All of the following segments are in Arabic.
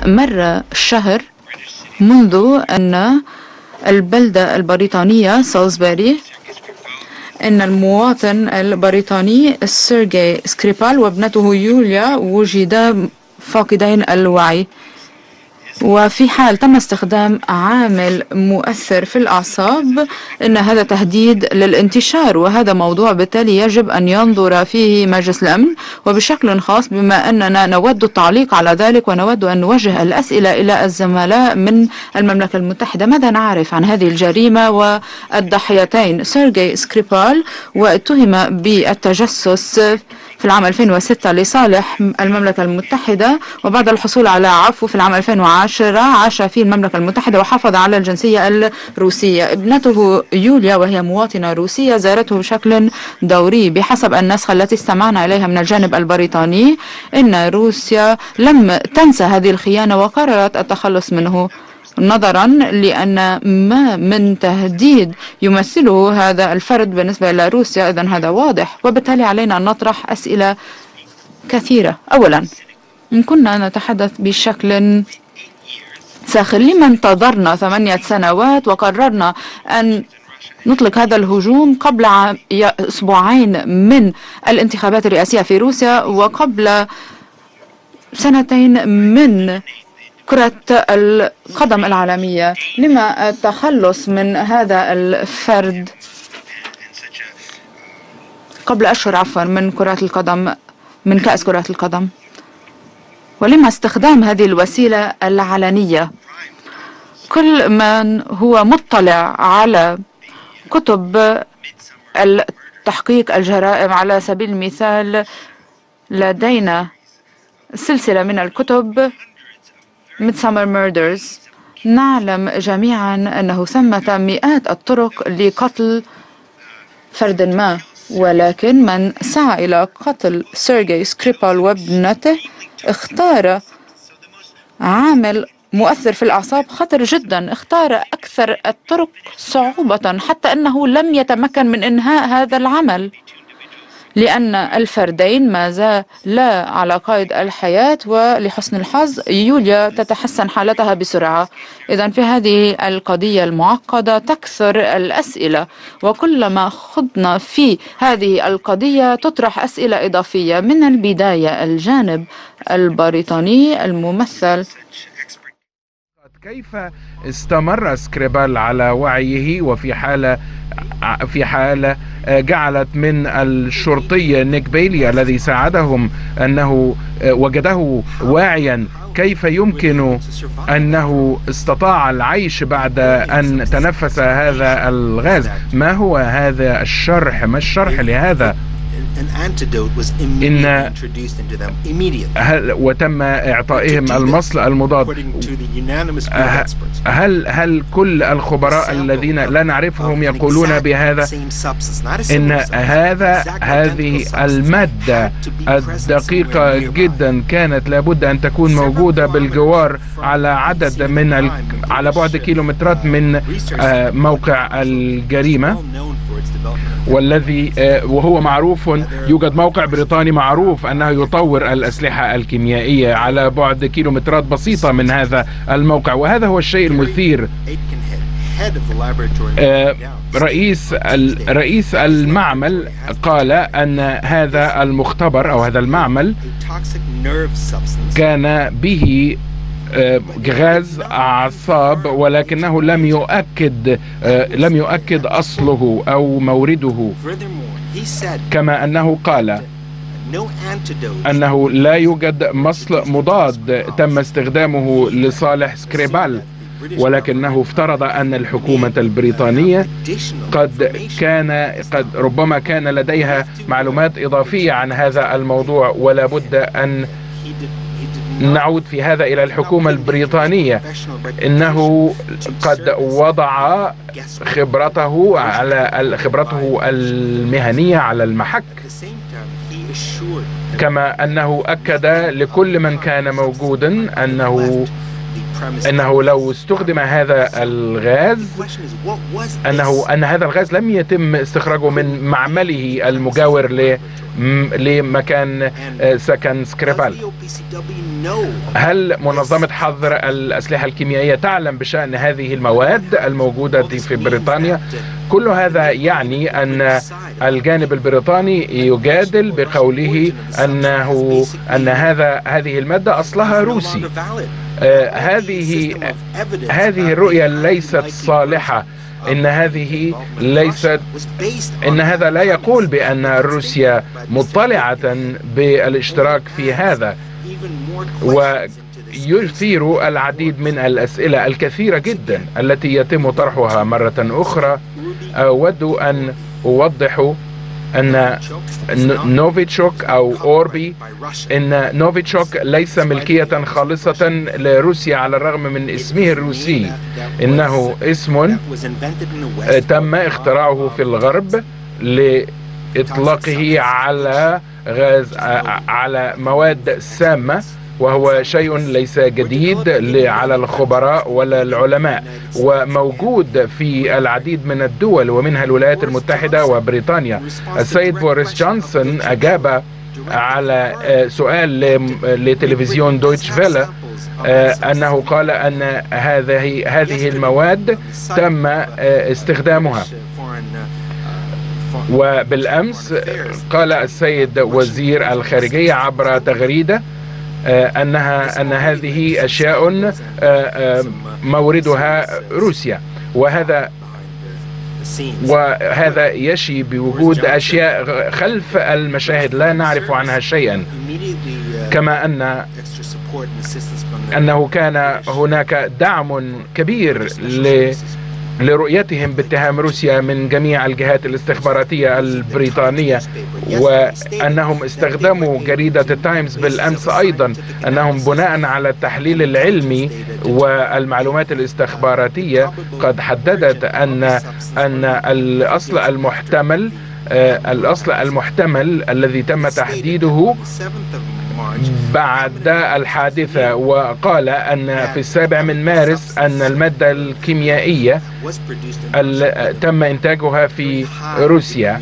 مر شهر منذ أن البلدة البريطانية سالزبوري أن المواطن البريطاني سيرجي سكريبال وابنته يوليا وجدا فاقدين الوعي، وفي حال تم استخدام عامل مؤثر في الأعصاب إن هذا تهديد للانتشار، وهذا موضوع بالتالي يجب أن ينظر فيه مجلس الأمن، وبشكل خاص بما أننا نود التعليق على ذلك ونود أن نوجه الأسئلة إلى الزملاء من المملكة المتحدة. ماذا نعرف عن هذه الجريمة والضحيتين؟ سيرجي سكريبال واتهم بالتجسس في العام 2006 لصالح المملكة المتحدة، وبعد الحصول على عفو في العام 2010 عاش في المملكة المتحدة وحافظ على الجنسية الروسية. ابنته يوليا وهي مواطنة روسية زارته بشكل دوري. بحسب النسخة التي استمعنا إليها من الجانب البريطاني إن روسيا لم تنسى هذه الخيانة وقررت التخلص منه، نظرا لأن ما من تهديد يمثله هذا الفرد بالنسبة إلى روسيا، إذن هذا واضح، وبالتالي علينا أن نطرح أسئلة كثيرة. أولا، إن كنا نتحدث بشكل ساخن، لما انتظرنا 8 سنوات وقررنا أن نطلق هذا الهجوم قبل أسبوعين من الانتخابات الرئاسية في روسيا وقبل 2 من كرة القدم العالمية؟ لما التخلص من هذا الفرد قبل أشهر من كرة القدم، من كأس كرة القدم؟ ولما استخدام هذه الوسيلة العلنية؟ كل من هو مطلع على كتب التحقيق الجرائم، على سبيل المثال لدينا سلسلة من الكتب Midsummer Murders، نعلم جميعا أنه ثمة مئات الطرق لقتل فرد ما، ولكن من سعى إلى قتل سيرجي سكريبال وابنته اختار عامل مؤثر في الأعصاب خطر جدا، اختار أكثر الطرق صعوبة حتى أنه لم يتمكن من إنهاء هذا العمل، لأن الفردين ما زالا على قيد الحياة، ولحسن الحظ يوليا تتحسن حالتها بسرعة. إذن في هذه القضية المعقدة تكثر الأسئلة، وكلما خضنا في هذه القضية تطرح أسئلة إضافية. من البداية الجانب البريطاني الممثل، كيف استمر سكريبال على وعيه في حالة جعلت من الشرطي نيك بيلي الذي ساعدهم أنه وجده واعيا، كيف يمكن أنه استطاع العيش بعد أن تنفس هذا الغاز؟ ما هو هذا الشرح؟ ما الشرح لهذا؟ وتم إعطائهم المصل المضاد. هل كل الخبراء الذين لا نعرفهم يقولون بهذا؟ إن هذه المادة الدقيقة جدا كانت لابد أن تكون موجودة بالجوار على بعد كيلومترات من موقع الجريمة، وهو معروف. يوجد موقع بريطاني معروف أنه يطور الأسلحة الكيميائية على بعد كيلومترات بسيطة من هذا الموقع، وهذا هو الشيء المثير. رئيس المعمل قال أن هذا المختبر أو هذا المعمل كان به غاز أعصاب، ولكنه لم يؤكد أصله أو مورده. كما أنه قال أنه لا يوجد مصل مضاد تم استخدامه لصالح سكريبال، ولكنه افترض أن الحكومة البريطانية قد ربما كان لديها معلومات إضافية عن هذا الموضوع، ولا بد أن نعود في هذا إلى الحكومة البريطانية. إنه قد وضع خبرته المهنية على المحك، كما أنه أكد لكل من كان موجودا أنه أنه لو استخدم هذا الغاز أن هذا الغاز لم يتم استخراجه من معمله المجاور لمكان سكن سكريبال. هل منظمة حظر الأسلحة الكيميائية تعلم بشأن هذه المواد الموجودة في بريطانيا؟ كل هذا يعني أن الجانب البريطاني يجادل بقوله أن هذه المادة أصلها روسي. هذه الرؤية ليست صالحة. إن هذا لا يقول بأن روسيا مطلعة بالاشتراك في هذا، ويثير العديد من الأسئلة الكثيرة جدا التي يتم طرحها مرة أخرى. أود أن أوضح أن نوفيتشوك أو أوربي، إن نوفيتشوك ليس ملكية خالصة لروسيا على الرغم من اسمه الروسي. إنه اسم تم اختراعه في الغرب لإطلاقه على على مواد سامة، وهو شيء ليس جديد على الخبراء ولا العلماء، وموجود في العديد من الدول ومنها الولايات المتحدة وبريطانيا. السيد بوريس جونسون أجاب على سؤال لتلفزيون دويتش فيلا أنه قال أن هذه المواد تم استخدامها. وبالأمس قال السيد وزير الخارجية عبر تغريدة أن هذه أشياء موردها روسيا، وهذا يشي بوجود أشياء خلف المشاهد لا نعرف عنها شيئا. كما أنه كان هناك دعم كبير لرؤيتهم باتهام روسيا من جميع الجهات الاستخباراتية البريطانية، وأنهم استخدموا جريدة التايمز بالأمس أيضا أنهم بناء على التحليل العلمي والمعلومات الاستخباراتية قد حددت أن الأصل المحتمل الذي تم تحديده بعد الحادثة، وقال أن في 7 مارس أن المادة الكيميائية تم إنتاجها في روسيا،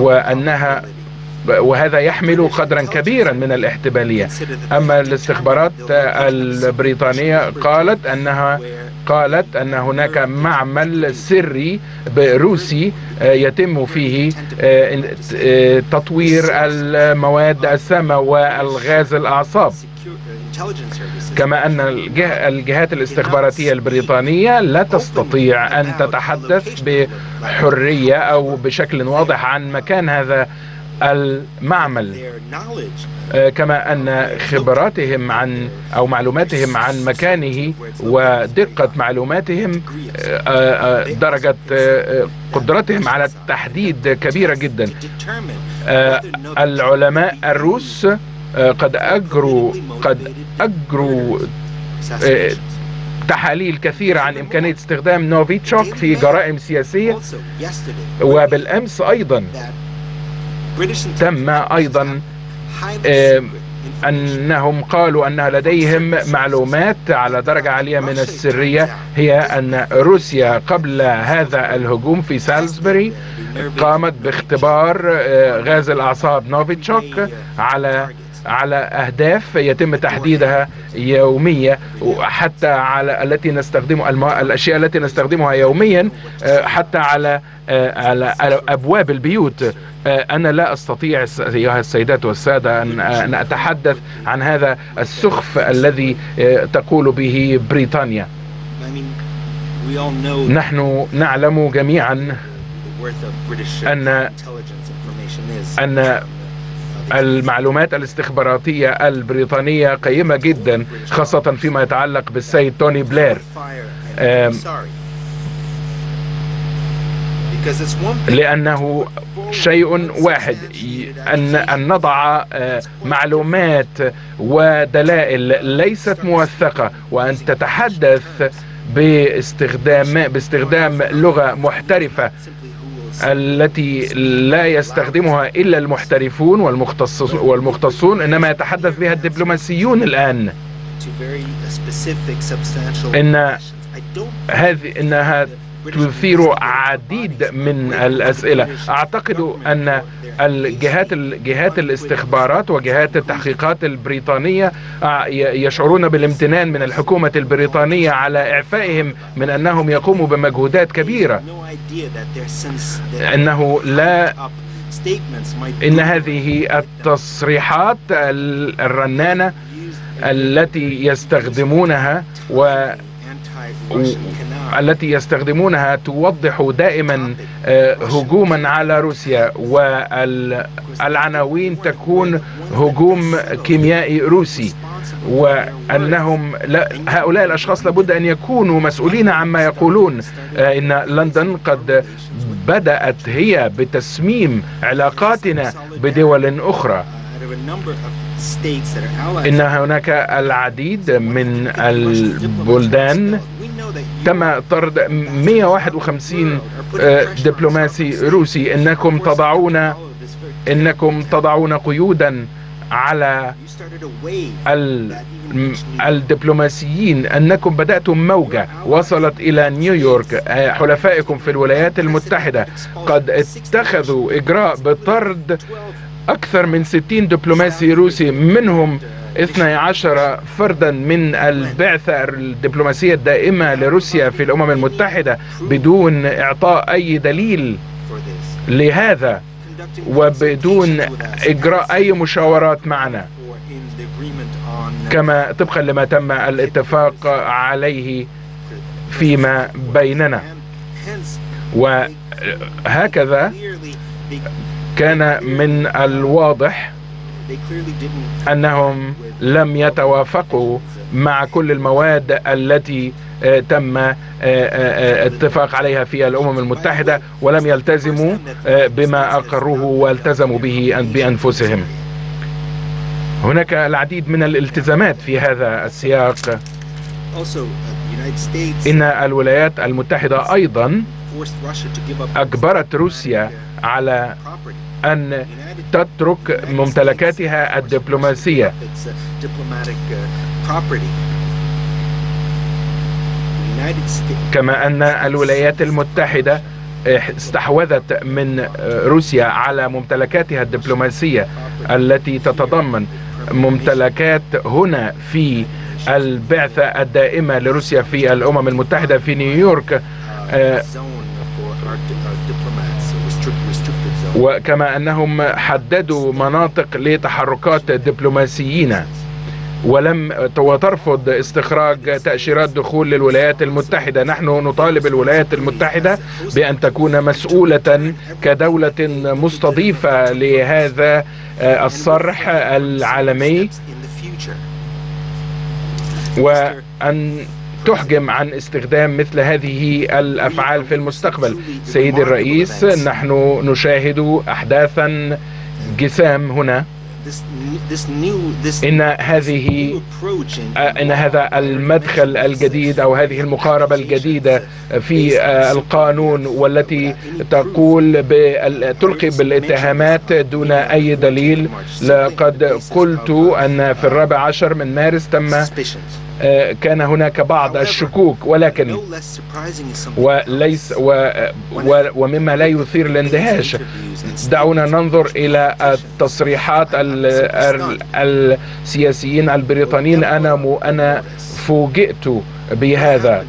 وهذا يحمل قدرا كبيرا من الاحتمالية. أما الاستخبارات البريطانية قالت أن هناك معمل سري روسي يتم فيه تطوير المواد السامة والغاز الأعصاب. كما أن الجهات الاستخباراتية البريطانية لا تستطيع أن تتحدث بحرية أو بشكل واضح عن مكان هذا المعمل، كما أن خبراتهم أو معلوماتهم عن مكانه ودقة معلوماتهم درجة قدرتهم على التحديد كبيرة جدا. العلماء الروس قد أجروا تحاليل كثيرة عن إمكانية استخدام نوفيتشوك في جرائم سياسية، وبالأمس أيضا تم أيضا أنهم قالوا أن لديهم معلومات على درجة عالية من السرية، هي أن روسيا قبل هذا الهجوم في سالزبوري قامت باختبار غاز الأعصاب نوفيتشوك على أهداف يتم تحديدها يوميا، حتى على الأشياء التي نستخدمها يوميا، حتى على أبواب البيوت. أنا لا أستطيع أيها السيدات والسادة أن أتحدث عن هذا السخف الذي تقول به بريطانيا. نحن نعلم جميعا أن المعلومات الاستخباراتية البريطانية قيمة جدا، خاصة فيما يتعلق بالسيد توني بلير، لأنه شيء واحد أن نضع معلومات ودلائل ليست موثقة، وأن تتحدث باستخدام لغة محترفة التي لا يستخدمها إلا المحترفون والمختصون، إنما يتحدث بها الدبلوماسيون الآن. إنها تثير عديد من الأسئلة. أعتقد أن جهات الاستخبارات وجهات التحقيقات البريطانية يشعرون بالامتنان من الحكومة البريطانية على إعفائهم من أنهم يقوموا بمجهودات كبيرة. إن هذه التصريحات الرنانة التي يستخدمونها توضح دائما هجوما على روسيا، والعناوين تكون هجوم كيميائي روسي، وأنهم هؤلاء الأشخاص لابد أن يكونوا مسؤولين عما يقولون. إن لندن قد بدأت هي بتسميم علاقاتنا بدول أخرى. إن هناك العديد من البلدان تم طرد 151 دبلوماسي روسي. إنكم تضعون قيودا على الدبلوماسيين، أنكم بدأتم موجة وصلت إلى نيويورك. حلفائكم في الولايات المتحدة قد اتخذوا إجراء بطرد أكثر من 60 دبلوماسي روسي، منهم 12 فردا من البعثة الدبلوماسية الدائمة لروسيا في الأمم المتحدة بدون إعطاء أي دليل لهذا وبدون إجراء أي مشاورات معنا، كما طبقا لما تم الاتفاق عليه فيما بيننا. وهكذا كان من الواضح أنهم لم يتوافقوا مع كل المواد التي تم اتفاق عليها في الأمم المتحدة، ولم يلتزموا بما أقروه والتزموا به بأنفسهم. هناك العديد من الالتزامات في هذا السياق. إن الولايات المتحدة أيضا أجبرت روسيا على أن تترك ممتلكاتها الدبلوماسية، كما أن الولايات المتحدة استحوذت من روسيا على ممتلكاتها الدبلوماسية التي تتضمن ممتلكات هنا في البعثة الدائمة لروسيا في الأمم المتحدة في نيويورك، وكما أنهم حددوا مناطق لتحركات دبلوماسيين، وترفض استخراج تأشيرات دخول للولايات المتحدة. نحن نطالب الولايات المتحدة بأن تكون مسؤولة كدولة مستضيفة لهذا الصرح العالمي، وأن تحجم عن استخدام مثل هذه الأفعال في المستقبل. سيدي الرئيس، نحن نشاهد أحداثا جسام هنا. إن هذا المدخل الجديد أو هذه المقاربة الجديدة في القانون، والتي تلقي بالاتهامات دون أي دليل. لقد قلت أن في 14 من مارس كان هناك بعض الشكوك، ولكن ومما لا يثير الاندهاش، دعونا ننظر إلى التصريحات السياسيين البريطانيين. أنا فوجئت بهذا.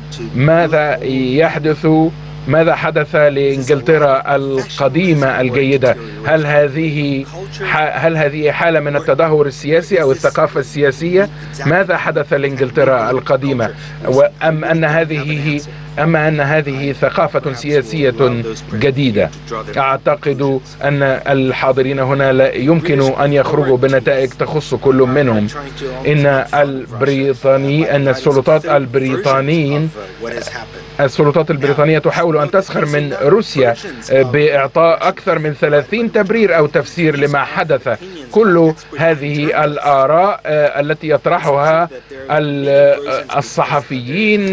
ماذا حدث لإنجلترا القديمة الجيدة؟ هل هذه حالة من التدهور السياسي أو الثقافة السياسية؟ ماذا حدث لإنجلترا القديمة؟ أما أن هذه ثقافة سياسية جديدة. أعتقد أن الحاضرين هنا لا يمكن أن يخرجوا بنتائج تخص كل منهم. إن السلطات البريطانية تحاول أن تسخر من روسيا بإعطاء أكثر من 30 تبرير أو تفسير لما حدث. كل هذه الآراء التي يطرحها الصحفيين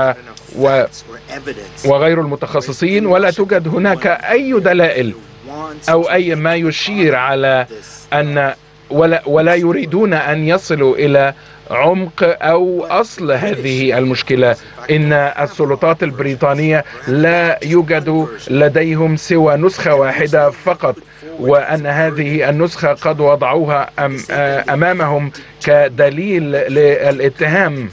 وغير المتخصصين، ولا توجد هناك أي دلائل أو أي ما يشير على أن ولا يريدون أن يصلوا إلى عمق أو أصل هذه المشكلة. إن السلطات البريطانية لا يوجد لديهم سوى نسخة واحدة فقط، وأن هذه النسخة قد وضعوها أمامهم كدليل للاتهام،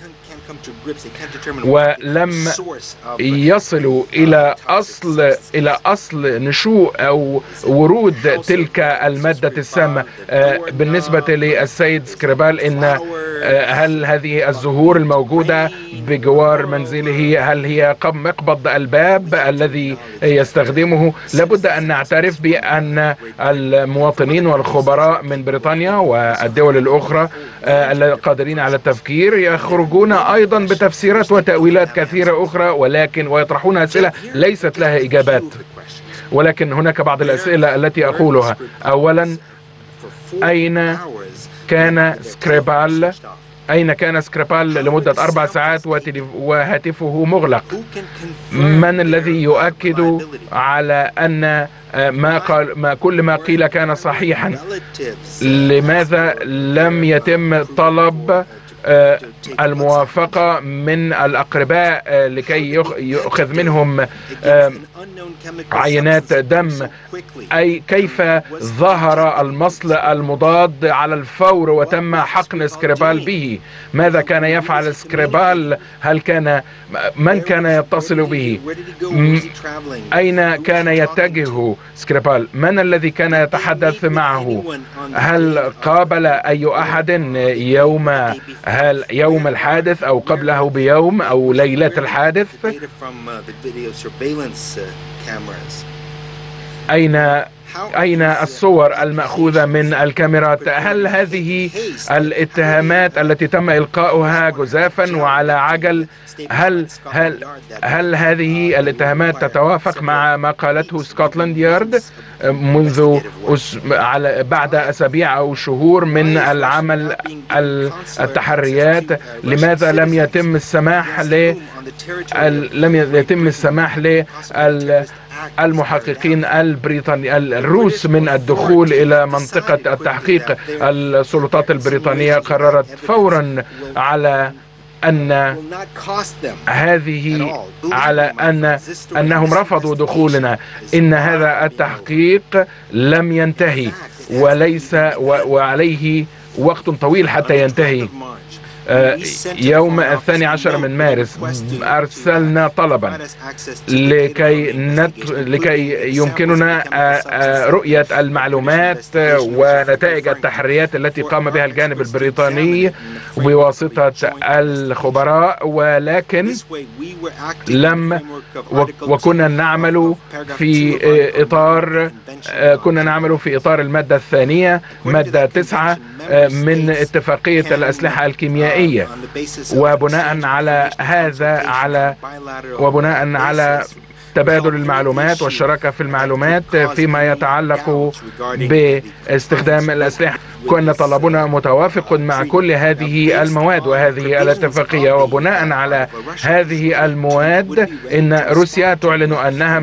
ولم يصلوا إلى أصل نشوء أو ورود تلك المادة السامة. بالنسبة للسيد سكريبال، إن هل هذه الزهور الموجودة بجوار منزله هل هي مقبض الباب الذي يستخدمه؟ لابد أن نعترف بأن المواطنين والخبراء من بريطانيا والدول الأخرى القادرين على التفكير يخرجون أيضا بتفسيرات وتأويلات كثيرة أخرى، ويطرحون أسئلة ليست لها إجابات. ولكن هناك بعض الأسئلة التي أقولها. أولا، أين كان سكريبال لمدة 4 ساعات وهاتفه مغلق؟ من الذي يؤكد على أن كل ما قيل كان صحيحا؟ لماذا لم يتم طلب الموافقة من الأقرباء لكي يؤخذ منهم عينات دم؟ أي كيف ظهر المصل المضاد على الفور وتم حقن سكريبال به؟ ماذا كان يفعل سكريبال؟ من كان يتصل به؟ أين كان يتجه سكريبال؟ من الذي كان يتحدث معه؟ هل قابل أي أحد يوم الحادث أو قبله بيوم أو ليلة الحادث؟ أين الصور المأخوذة من الكاميرات؟ هل هذه الاتهامات التي تم إلقاؤها جزافا وعلى عجل، هل هذه الاتهامات تتوافق مع ما قالته سكوتلاند يارد منذ بعد أسابيع أو شهور من العمل التحريات؟ لماذا لم يتم السماح للمحققين الروس من الدخول إلى منطقة التحقيق؟ السلطات البريطانية قررت فورا على أنهم رفضوا دخولنا. إن هذا التحقيق لم ينتهي وعليه وقت طويل حتى ينتهي. يوم 12 من مارس أرسلنا طلبا لكي يمكننا رؤية المعلومات ونتائج التحريات التي قام بها الجانب البريطاني بواسطة الخبراء، ولكن وكنا نعمل في إطار المادة الثانية، مادة 9 من اتفاقية الأسلحة الكيميائية. وبناء على تبادل المعلومات والشراكة في المعلومات فيما يتعلق باستخدام الأسلحة، كنا طلبنا متوافق مع كل هذه المواد وهذه الاتفاقية. وبناء على هذه المواد إن روسيا تعلن أنها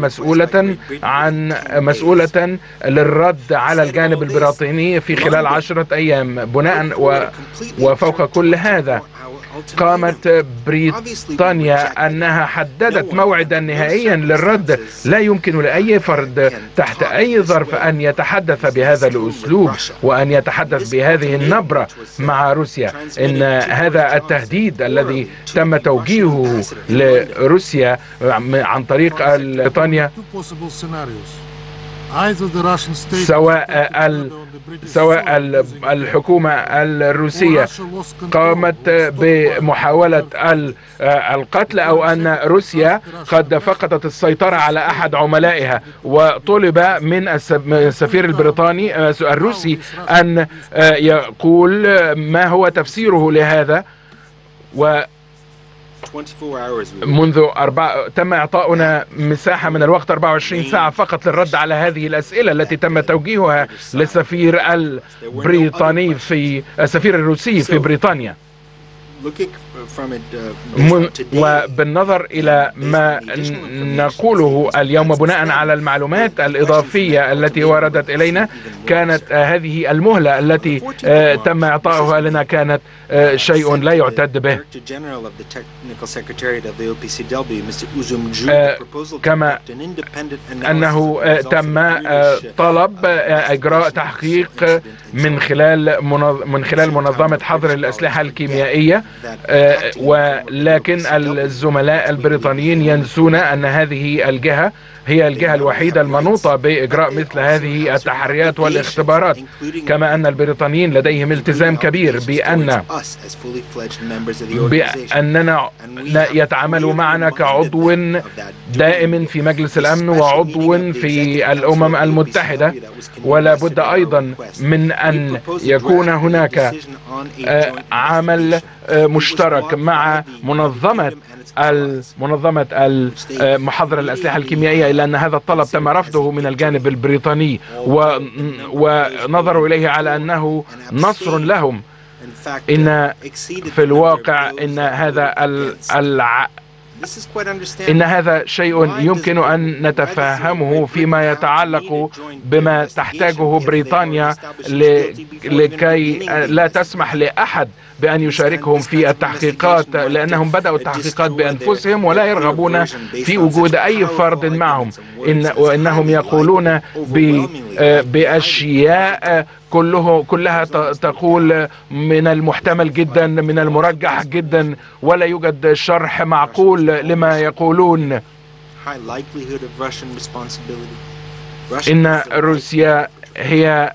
مسؤولة للرد على الجانب البريطاني في خلال 10 أيام. وفوق كل هذا قامت بريطانيا أنها حددت موعدا نهائيا للرد. لا يمكن لأي فرد تحت أي ظرف أن يتحدث بهذا الأسلوب وأن يتحدث بهذه النبرة مع روسيا. إن هذا التهديد الذي تم توجيهه لروسيا عن طريق بريطانيا، سواء الحكومة الروسية قامت بمحاولة القتل أو أن روسيا قد فقدت السيطرة على أحد عملائها، وطلب من السفير البريطاني الروسي أن يقول ما هو تفسيره لهذا. تم إعطاؤنا مساحة من الوقت 24 ساعة فقط للرد على هذه الأسئلة التي تم توجيهها للسفير الروسي في بريطانيا. وبالنظر إلى ما نقوله اليوم بناء على المعلومات الإضافية التي وردت إلينا، كانت هذه المهلة التي تم إعطائها لنا كانت شيء لا يعتد به. كما أنه تم طلب إجراء تحقيق من خلال منظمة حظر الأسلحة الكيميائية، ولكن الزملاء البريطانيين ينسون أن هذه الجهة هي الجهة الوحيدة المنوطة بإجراء مثل هذه التحريات والاختبارات، كما أن البريطانيين لديهم التزام كبير بأننا يتعاملوا معنا كعضو دائم في مجلس الأمن وعضو في الأمم المتحدة، ولا بد أيضا من أن يكون هناك عمل مشترك مع منظمة محظر الأسلحة الكيميائية، إلا أن هذا الطلب تم رفضه من الجانب البريطاني ونظروا إليه على أنه نصر لهم. إن في الواقع إن هذا شيء يمكن أن نتفهمه فيما يتعلق بما تحتاجه بريطانيا لكي لا تسمح لأحد بأن يشاركهم في التحقيقات، لأنهم بدأوا التحقيقات بأنفسهم ولا يرغبون في وجود أي فرد معهم. وإنهم يقولون بأشياء كلها تقول من المحتمل جدا، من المرجح جدا، ولا يوجد شرح معقول لما يقولون. إن روسيا هي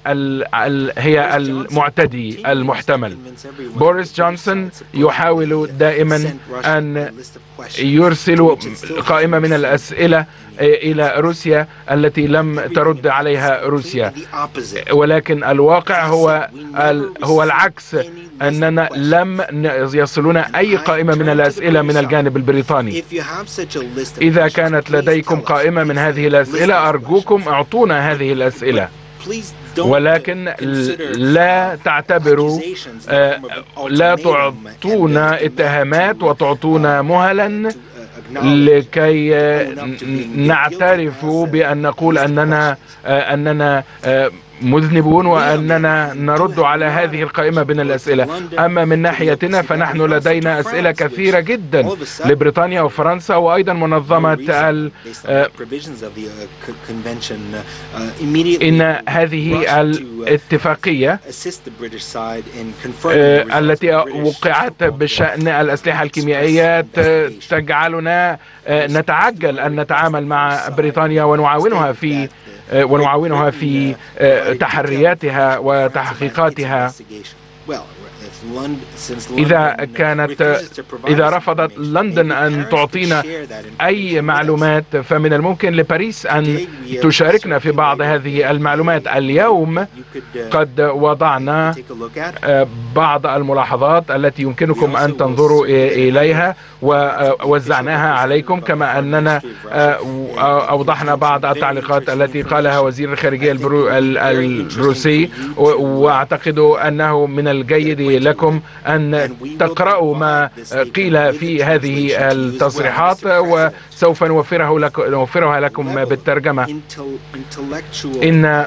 المعتدي المحتمل. بوريس جونسون يحاول دائما أن يرسل قائمة من الأسئلة إلى روسيا التي لم ترد عليها روسيا، ولكن الواقع هو العكس، أننا لم يصلنا أي قائمة من الأسئلة من الجانب البريطاني. إذا كانت لديكم قائمة من هذه الأسئلة أرجوكم اعطونا هذه الأسئلة، ولكن لا تعتبروا لا تعطونا اتهامات وتعطونا مهلا لكي نعترف بأن نقول أننا مذنبون وأننا نرد على هذه القائمة من الأسئلة. أما من ناحيتنا فنحن لدينا أسئلة كثيرة جدا لبريطانيا وفرنسا وأيضا منظمة إن هذه الاتفاقية التي وقعت بشأن الأسلحة الكيميائية تجعلنا نتعجل أن نتعامل مع بريطانيا ونعاونها في تحرياتها وتحقيقاتها. إذا رفضت لندن أن تعطينا أي معلومات، فمن الممكن لباريس أن تشاركنا في بعض هذه المعلومات. اليوم قد وضعنا بعض الملاحظات التي يمكنكم أن تنظروا إليها ووزعناها عليكم، كما أننا أوضحنا بعض التعليقات التي قالها وزير الخارجية الروسي، وأعتقد أنه من الجيد لكم أن تقرأوا ما قيل في هذه التصريحات، وسوف نوفرها لكم بالترجمة. إن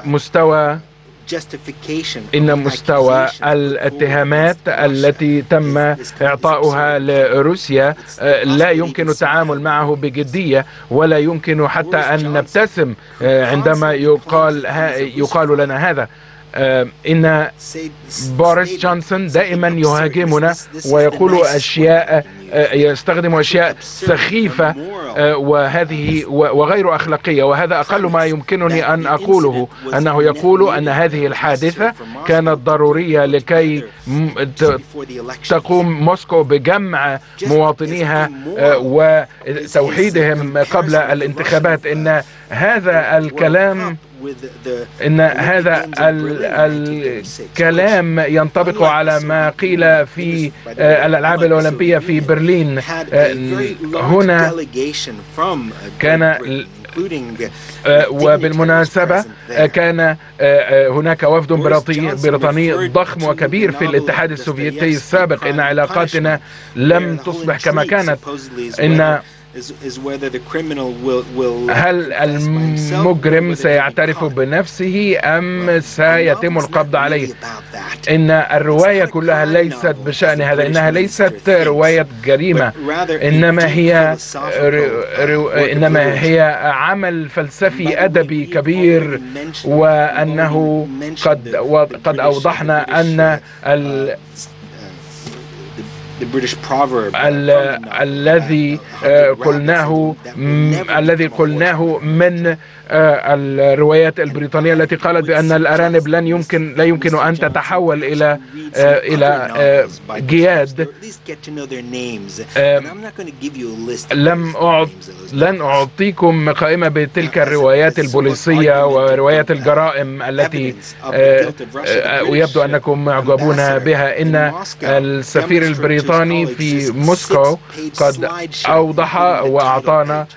مستوى الاتهامات التي تم إعطاؤها لروسيا لا يمكن التعامل معه بجدية، ولا يمكن حتى أن نبتسم عندما يقال لنا هذا. إن بوريس جونسون دائما يهاجمنا ويقول أشياء، يستخدم أشياء سخيفة وهذه وغير أخلاقية، وهذا أقل ما يمكنني أن أقوله، أنه يقول أن هذه الحادثة كانت ضرورية لكي تقوم موسكو بجمع مواطنيها وتوحيدهم قبل الانتخابات. إن هذا الكلام ينطبق على ما قيل في الألعاب الأولمبية في برلين. هنا كان وبالمناسبة كان هناك وفد بريطاني ضخم وكبير في الاتحاد السوفيتي السابق. إن علاقاتنا لم تصبح كما كانت. إن هل المجرم سيعترف بنفسه أم سيتم القبض عليه؟ إن الرواية كلها ليست بشأن هذا. إنها ليست رواية جريمة، إنما هي عمل فلسفي أدبي كبير. وأنه قد أوضحنا أن الذي قلناه من الروايات البريطانية التي قالت بأن الأرانب لا يمكن أن تتحول إلى جياد. لن أعطيكم قائمة بتلك الروايات البوليسية وروايات الجرائم التي ويبدو أنكم معجبون بها. إن السفير البريطاني في موسكو قد أوضح وأعطانا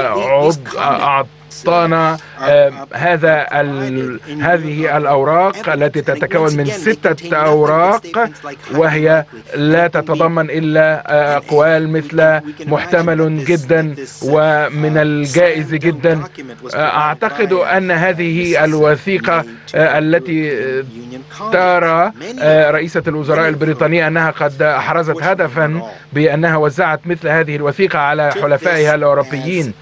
هذه الأوراق التي تتكون من 6 أوراق، وهي لا تتضمن إلا أقوال مثل محتمل جدا ومن الجائز جدا. أعتقد أن هذه الوثيقة التي ترى رئيسة الوزراء البريطانية أنها قد أحرزت هدفا بأنها وزعت مثل هذه الوثيقة على حلفائها الأوروبيين.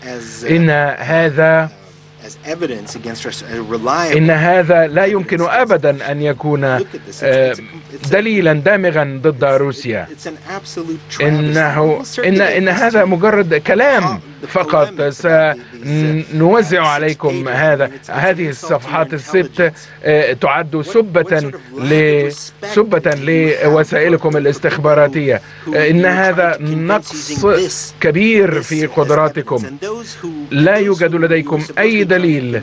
إن هذا لا يمكن أبدا أن يكون دليلا دامغا ضد روسيا. إن هذا مجرد كلام فقط. سنوزع عليكم هذه الصفحات ال6 تعد سبة لوسائلكم الاستخباراتية. إن هذا نقص كبير في قدراتكم. لا يوجد لديكم أي دليل.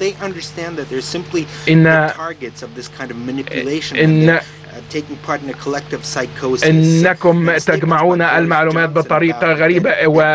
إنكم تجمعون المعلومات بطريقة غريبة.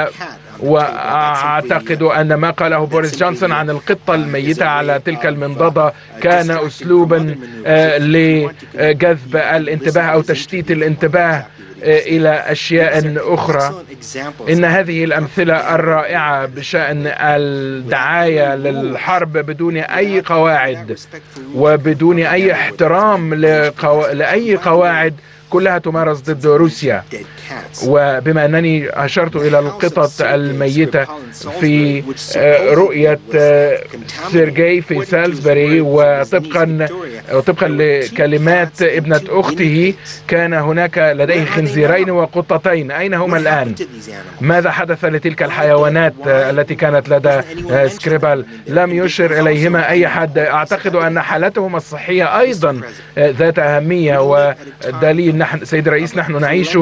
وأعتقد أن ما قاله بوريس جونسون عن القطة الميتة على تلك المنضدة كان أسلوبا لجذب الانتباه أو تشتيت الانتباه إلى أشياء أخرى. إن هذه الأمثلة الرائعة بشأن الدعاية للحرب بدون أي قواعد وبدون أي احترام لأي قواعد كلها تمارس ضد روسيا. وبما أنني أشرت إلى القطط الميتة في رؤية سيرجي في سالزبوري، وطبقا لكلمات ابنة أخته كان هناك لديه خنزيرين وقطتين. أين هما الآن؟ ماذا حدث لتلك الحيوانات التي كانت لدى سكريبال؟ لم يشر إليهما أي حد. أعتقد أن حالتهما الصحية أيضا ذات أهمية ودليل. سيد الرئيس، نحن نعيش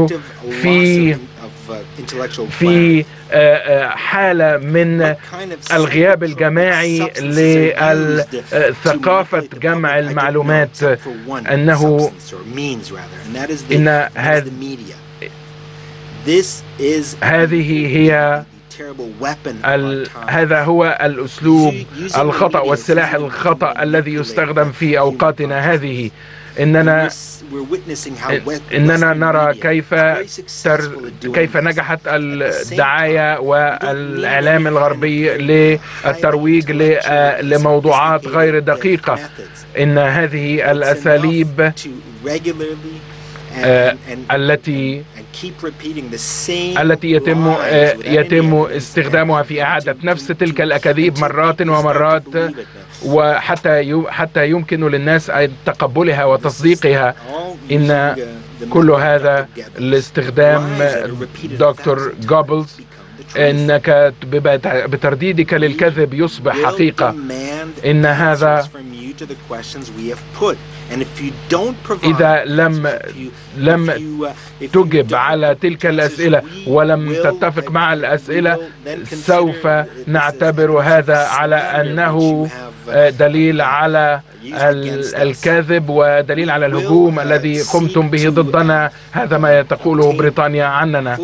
في حالة من الغياب الجماعي لثقافة جمع المعلومات. هذا هو الأسلوب الخطأ والسلاح الخطأ الذي يستخدم في أوقاتنا هذه. إننا نرى كيف نجحت الدعاية والإعلام الغربي للترويج لموضوعات غير دقيقة. إن هذه الأساليب التي يتم استخدامها في إعادة نفس تلك الأكاذيب مرات ومرات، وحتى يمكن للناس أن تقبلها وتصديقها. إن كل هذا لاستخدام دكتور جوبلز. إنك بترديدك للكذب يصبح حقيقة. إن هذا إذا لم تجب على تلك الأسئلة ولم تتفق مع الأسئلة، سوف نعتبر هذا على أنه دليل على الكذب ودليل على الهجوم الذي قمتم به ضدنا. هذا ما تقوله بريطانيا عننا.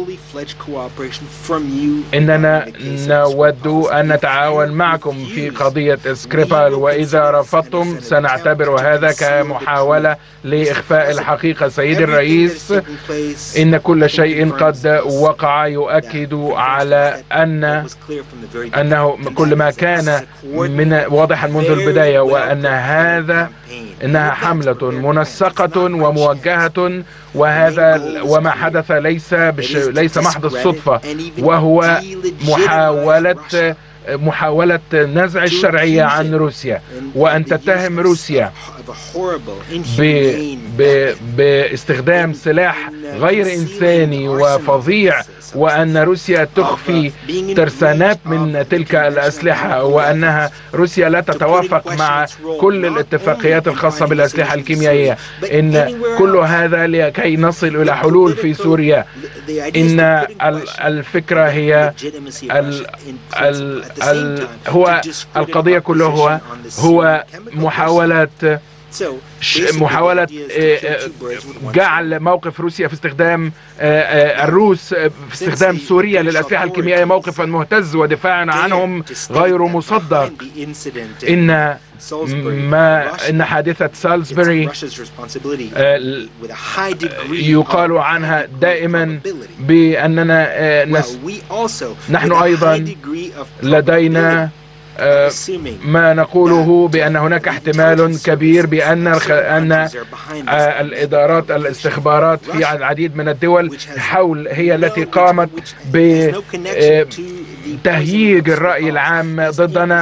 إننا نود أن نتعاون معكم في قضية سكريبال، وإذا رفضتم سنعتبر هذا كمحاولة لإخفاء الحقيقة. سيدي الرئيس، إن كل شيء قد وقع يؤكد على أنه كل ما كان من واضحا منذ البداية، وأن إنها حملة منسقة وموجهة، وما حدث ليس محض الصدفة، وهو محاولة نزع الشرعية عن روسيا، وأن تتهم روسيا باستخدام سلاح غير إنساني وفظيع، وأن روسيا تخفي ترسانات من تلك الأسلحة، وأنها روسيا لا تتوافق مع كل الاتفاقيات الخاصة بالأسلحة الكيميائية. إن كل هذا لكي نصل إلى حلول في سوريا. إن الفكرة هي هو القضية كلها هو محاولة جعل موقف روسيا في استخدام في استخدام سوريا للأسلحة الكيميائية موقفا مهتز ودفاعا عنهم غير مصدق. إن حادثة سالزبوري يقال عنها دائما بأننا نحن أيضا لدينا ما نقوله بأن هناك احتمال كبير بأن الإدارات الاستخبارات في العديد من الدول هي التي قامت بتهييج الرأي العام ضدنا،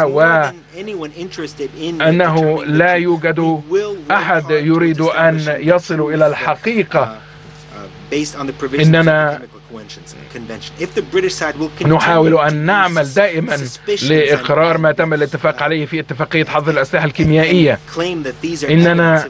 وأنه لا يوجد أحد يريد أن يصل إلى الحقيقة. إننا نحاول أن نعمل دائما لإقرار ما تم الاتفاق عليه في اتفاقية حظر الأسلحة الكيميائية. إننا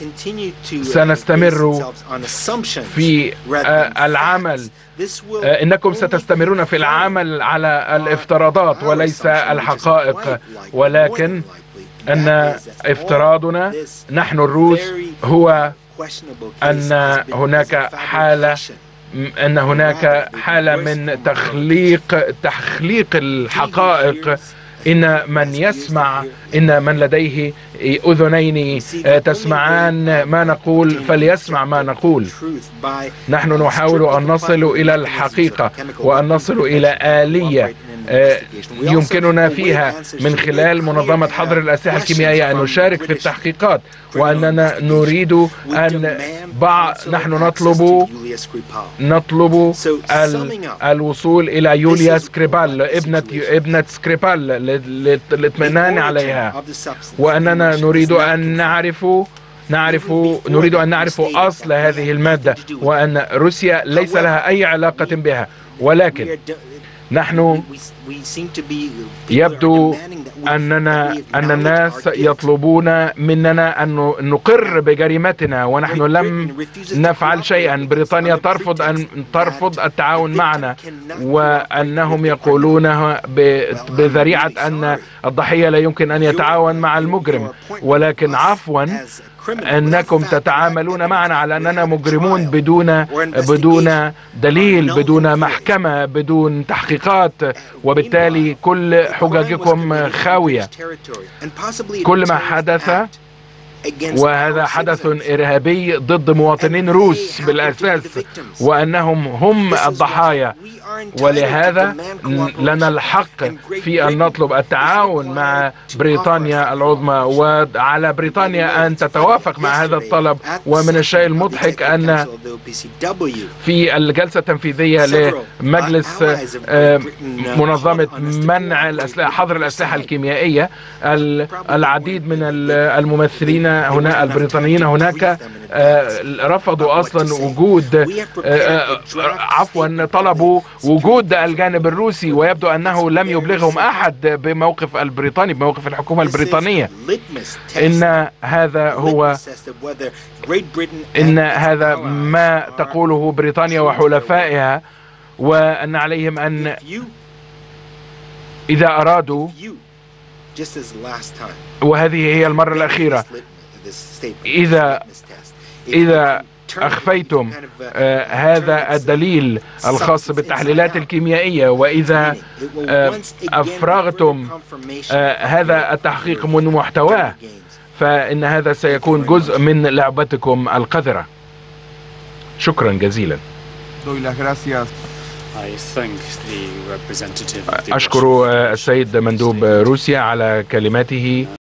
سنستمر في العمل، إنكم ستستمرون في العمل على الافتراضات وليس الحقائق، ولكن أن افتراضنا نحن الروس هو أن هناك حالة من تخليق الحقائق. إن من لديه أذنين تسمعان ما نقول فليسمع ما نقول. نحن نحاول أن نصل إلى الحقيقة وأن نصل إلى آلية يمكننا فيها من خلال منظمة حظر الأسلحة الكيميائية أن نشارك في التحقيقات، وأننا نريد أن نحن نطلب الوصول إلى يوليا سكريبال، ابنة سكريبال، للاطمئنان عليها، وأننا نريد أن نعرف أصل هذه المادة، وأن روسيا ليس لها أي علاقة بها. ولكن نحن يبدو أن الناس يطلبون مننا أن نقر بجريمتنا، ونحن لم نفعل شيئا. بريطانيا ترفض التعاون معنا، وأنهم يقولون بذريعة أن الضحية لا يمكن أن يتعاون مع المجرم. ولكن عفوا، أنكم تتعاملون معنا على أننا مجرمون بدون دليل، بدون محكمة، بدون تحقيقات، وبالتالي كل حججكم خاوية. كل ما حدث، وهذا حدث إرهابي ضد مواطنين روس بالأساس، وأنهم هم الضحايا، ولهذا لنا الحق في أن نطلب التعاون مع بريطانيا العظمى، وعلى بريطانيا أن تتوافق مع هذا الطلب. ومن الشيء المضحك أن في الجلسة التنفيذية لمجلس منظمة منع حظر الأسلحة الكيميائية، العديد من الممثلين هنا البريطانيين هناك رفضوا أصلا طلبوا وجود الجانب الروسي، ويبدو أنه لم يبلغهم أحد بموقف الحكومة البريطانية. إن هذا ما تقوله بريطانيا وحلفائها، وأن عليهم أن إذا أرادوا وهذه هي المرة الأخيرة. إذا أخفيتم هذا الدليل الخاص بالتحليلات الكيميائية، وإذا أفرغتم هذا التحقيق من محتواه، فإن هذا سيكون جزء من لعبتكم القذرة. شكرا جزيلا. أشكر السيد مندوب روسيا على كلماته.